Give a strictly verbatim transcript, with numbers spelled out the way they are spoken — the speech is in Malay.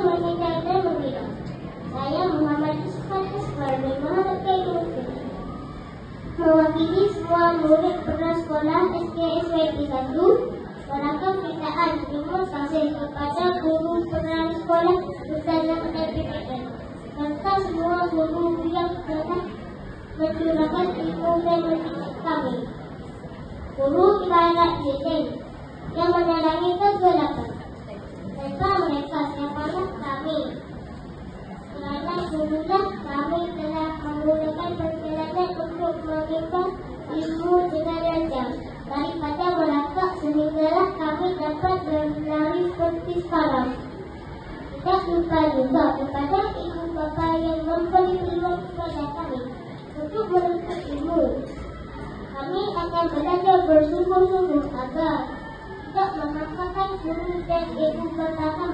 mengindah dan membina. Saya Muhammad Isfat Asfar bin Muhammad Kaidul mewakili semua murid pernah sekolah S K S Y P satu melakukan permintaan terima kasih kepada guru pernah sekolah Ustazah dan P P N serta semua guru yang telah mencurahkan ilmu dan mendidik kami. Guru ibarat lilin yang menerangi kegelapan. Tanpa mereka siapalah kami. Kerana gurulah kami telah menggunakan perjalanan untuk menimba ilmu dengan lancar. Daripada melangkah sehinggalah kami dapat berlari seperti sekarang. Tidak lupa juga kepada ibu bapa yang memberi peluang kepada kami untuk menuntut ilmu. Kami akan belajar bersungguh-sungguh agar tidak memaksakan guru dan ibu bapa kami.